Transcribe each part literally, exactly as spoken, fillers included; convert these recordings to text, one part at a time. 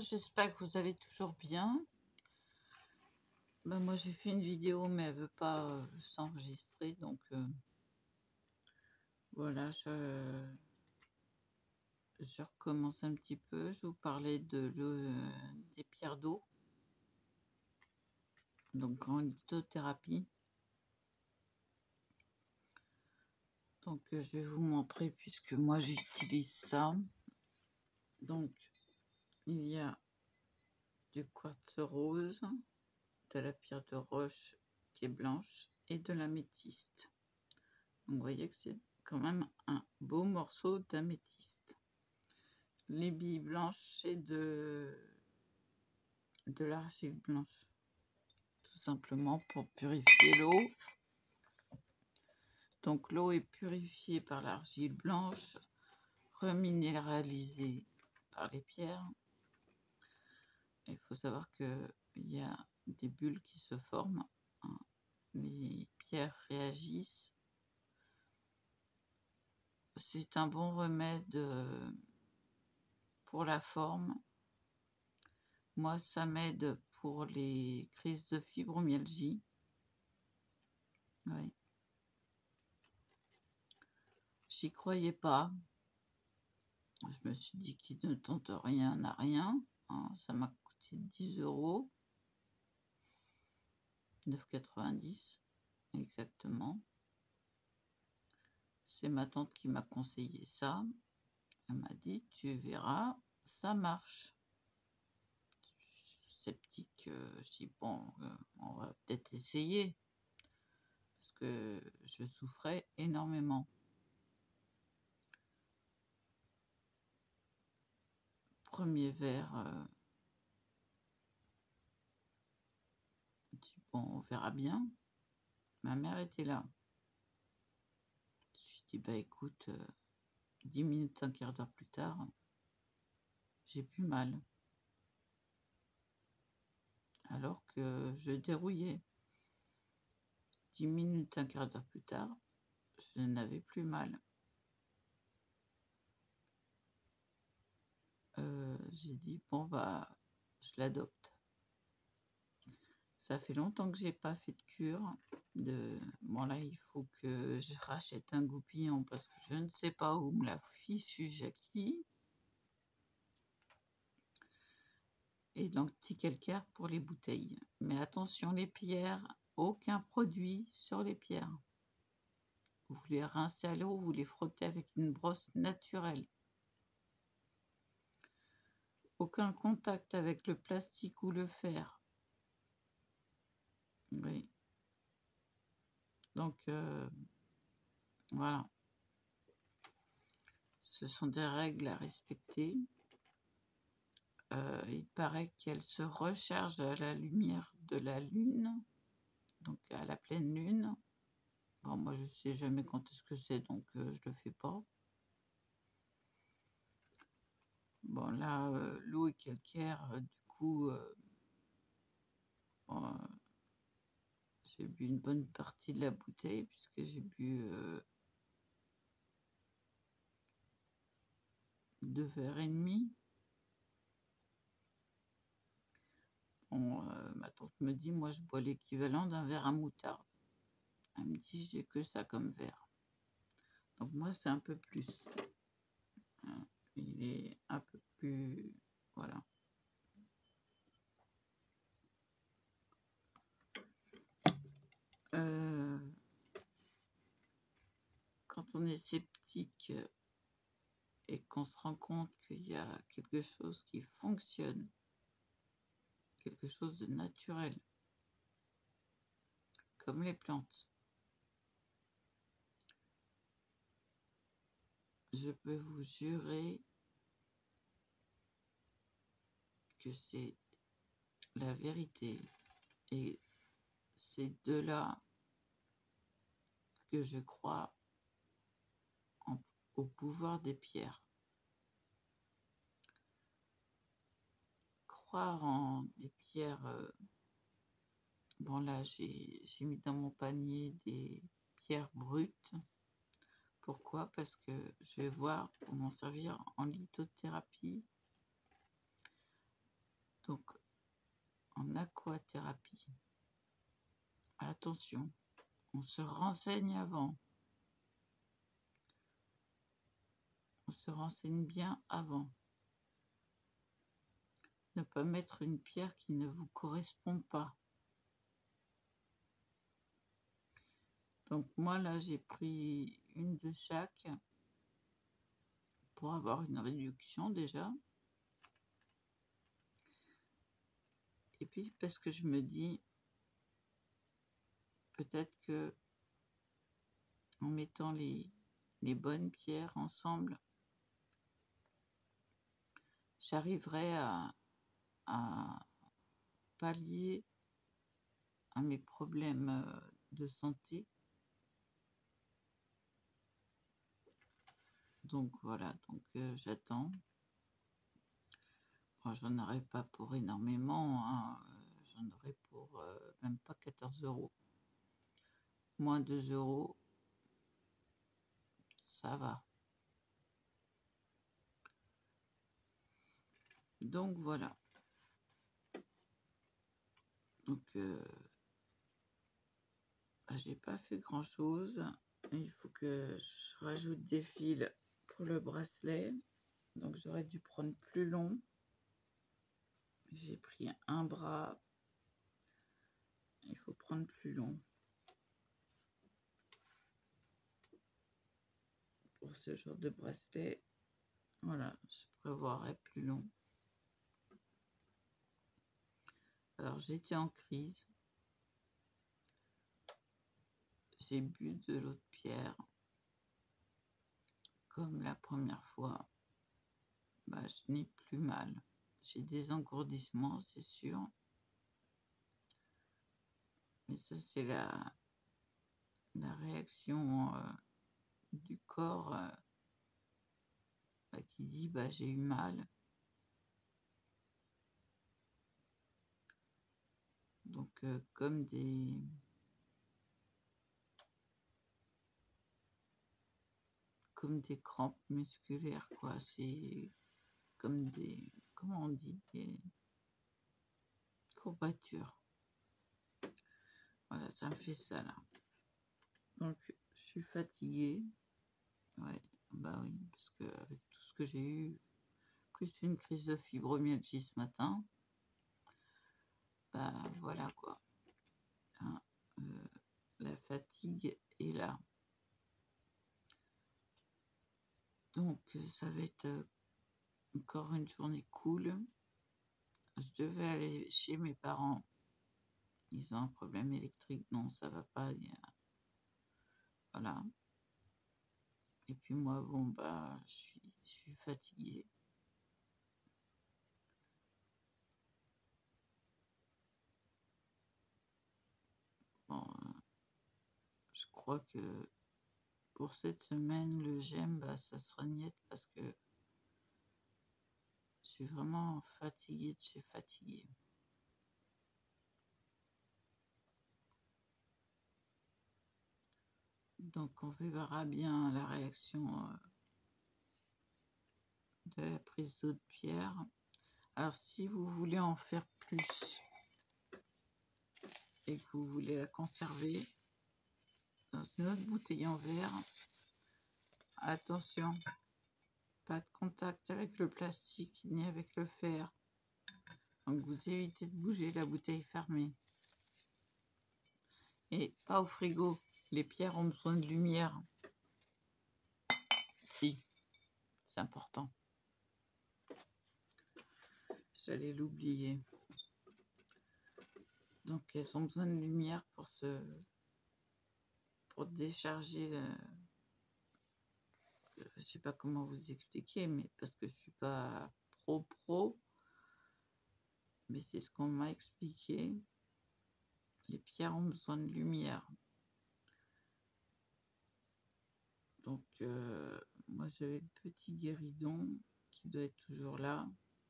j'espère que vous allez toujours bien. Ben, moi, j'ai fait une vidéo, mais elle veut pas euh, s'enregistrer, donc euh, voilà, je, je recommence un petit peu. Je vous parlais de l'eau, des pierres d'eau, donc en lithothérapie. Donc, euh, je vais vous montrer puisque moi j'utilise ça. Donc, il y a du quartz rose, de la pierre de roche qui est blanche et de l'améthyste. Donc, vous voyez que c'est quand même un beau morceau d'améthyste. Les billes blanches, c'est de, de l'argile blanche, tout simplement pour purifier l'eau. Donc, l'eau est purifiée par l'argile blanche, reminéralisée par les pierres. Il faut savoir qu'il y a des bulles qui se forment. Hein. Les pierres réagissent. C'est un bon remède pour la forme. Moi, ça m'aide pour les crises de fibromyalgie. Oui. J'y croyais pas. Je me suis dit qu'il ne tente rien n'a rien. Hein, ça m'a coûté dix euros. neuf euros quatre-vingt-dix exactement. C'est ma tante qui m'a conseillé ça. Elle m'a dit, tu verras, ça marche. Sceptique, euh, je dis, bon, euh, on va peut-être essayer. Parce que je souffrais énormément. Premier verre, euh, je dis, bon, on verra bien. Ma mère était là. Je lui dis, bah écoute, euh, dix minutes, un quart d'heure plus tard, j'ai plus mal. Alors que je dérouillais. Dix minutes, un quart d'heure plus tard, je n'avais plus mal. Euh, j'ai dit, bon, bah, je l'adopte. Ça fait longtemps que j'ai pas fait de cure. De... Bon, là, il faut que je rachète un goupillon parce que je ne sais pas où me l'a fichu Jackie. Et l'anti-calcaire pour les bouteilles. Mais attention, les pierres, aucun produit sur les pierres. Vous les rincez à l'eau, vous les frottez avec une brosse naturelle. Aucun contact avec le plastique ou le fer. Oui. Donc, euh, voilà. Ce sont des règles à respecter. Euh, il paraît qu'elle se recharge à la lumière de la lune, donc à la pleine lune. Bon, moi, je ne sais jamais quand est-ce que c'est, donc euh, je ne le fais pas. Bon, là, euh, l'eau est calcaire, euh, du coup, euh, bon, euh, j'ai bu une bonne partie de la bouteille, puisque j'ai bu euh, deux verres et demi. Bon, euh, ma tante me dit, moi, je bois l'équivalent d'un verre à moutarde. Elle me dit, j'ai que ça comme verre. Donc, moi, c'est un peu plus. Hein, il est un peu plus... Voilà. Euh, quand on est sceptique et qu'on se rend compte qu'il y a quelque chose qui fonctionne, quelque chose de naturel, comme les plantes, je peux vous jurer que c'est la vérité. Et c'est de là que je crois en, au pouvoir des pierres. Croire en des pierres... Euh, bon, là, j'ai mis dans mon panier des pierres brutes. Pourquoi? Parce que je vais voir pour m'en servir en lithothérapie. Donc, en aquathérapie, attention, on se renseigne avant. On se renseigne bien avant. Ne pas mettre une pierre qui ne vous correspond pas. Donc moi là j'ai pris une de chaque pour avoir une réduction déjà. Et puis parce que je me dis peut-être que en mettant les, les bonnes pierres ensemble, j'arriverai à, à pallier à mes problèmes de santé. Donc voilà, donc euh, j'attends. Bon, j'en aurai pas pour énormément, hein. J'en aurai pour euh, même pas quatorze euros. Moins deux euros, ça va. Donc voilà. Donc euh, j'ai pas fait grand chose. Il faut que je rajoute des fils pour le bracelet. Donc j'aurais dû prendre plus long. J'ai pris un bras. Il faut prendre plus long. Pour ce genre de bracelet. Voilà, je prévoirais plus long. Alors j'étais en crise. J'ai bu de l'eau de pierre. Comme la première fois. Bah, je n'ai plus mal. J'ai des engourdissements, c'est sûr. Mais ça, c'est la, la réaction euh, du corps euh, bah, qui dit bah, j'ai eu mal. Donc, euh, comme des... comme des crampes musculaires, quoi. C'est comme des... comment on dit? Des courbatures. Voilà, ça me fait ça, là. Donc, je suis fatiguée. Ouais, bah oui, parce que avec tout ce que j'ai eu, plus une crise de fibromyalgie ce matin, bah voilà quoi. Hein, euh, la fatigue est là. Donc ça va être encore une journée cool. Je devais aller chez mes parents. Ils ont un problème électrique. Non, ça va pas. Il y a... Voilà. Et puis moi, bon bah, je suis, je suis fatiguée. Bon, euh, je crois que pour cette semaine, le j'aime, bah, ça sera niette parce que je suis vraiment fatiguée de chez fatiguée. Donc on verra bien la réaction euh, de la prise d'eau de pierre. Alors si vous voulez en faire plus et que vous voulez la conserver dans une autre bouteille en verre, attention, pas de contact avec le plastique ni avec le fer. Donc vous évitez de bouger la bouteille fermée. Et pas au frigo, les pierres ont besoin de lumière. Si, c'est important. J'allais l'oublier. Donc elles ont besoin de lumière pour se pour décharger le... je sais pas comment vous expliquer, mais parce que je suis pas pro pro, mais c'est ce qu'on m'a expliqué. Les pierres ont besoin de lumière. Donc euh, moi j'avais le petit guéridon qui doit être toujours là.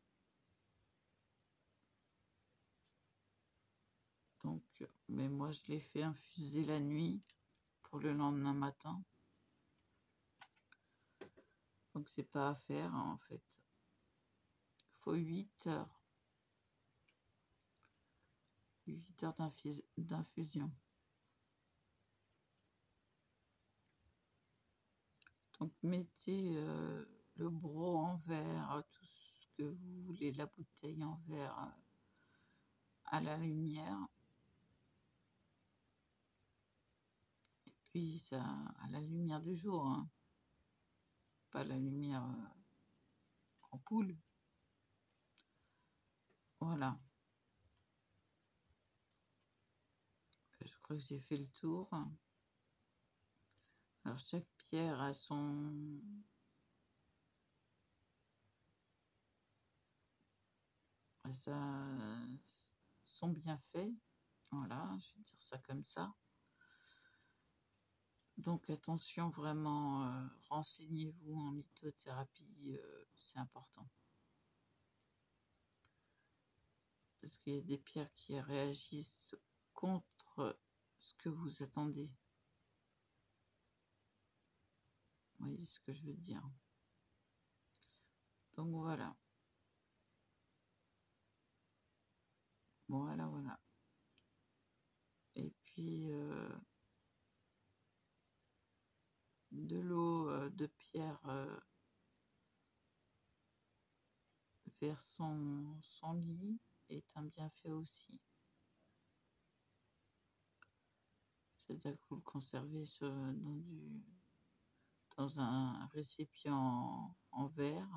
Donc, mais moi je l'ai fait infuser la nuit pour le lendemain matin. Donc c'est pas à faire hein, en fait. Il faut huit heures. huit heures d'infusion. Donc mettez euh, le broc en verre, tout ce que vous voulez, la bouteille en verre euh, à la lumière. Et puis ça, à la lumière du jour, hein. Pas la lumière euh, ampoule. Voilà. Je crois que j'ai fait le tour. Alors chaque pierre a son ça, son bienfait. Voilà, je vais dire ça comme ça. Donc attention, vraiment, euh, renseignez-vous en lithothérapie, euh, c'est important. Parce qu'il y a des pierres qui réagissent contre ce que vous attendez. Vous voyez ce que je veux dire. Donc voilà. Voilà, voilà. Et puis, euh, de l'eau euh, de pierre euh, vers son, son lit est un bienfait aussi. C'est-à-dire que vous le conservez sur, dans, du, dans un récipient en, en verre.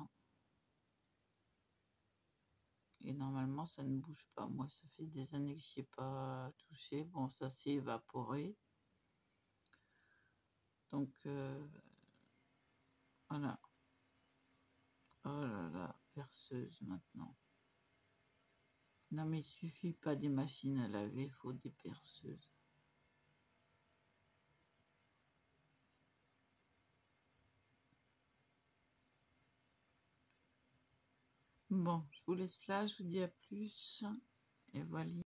Et normalement, ça ne bouge pas. Moi, ça fait des années que je n'y ai pas touché. Bon, ça s'est évaporé. Donc, euh, voilà. Oh là là, perceuse maintenant. Non, mais il suffit pas des machines à laver, il faut des perceuses. Bon, je vous laisse là, je vous dis à plus. Et voilà.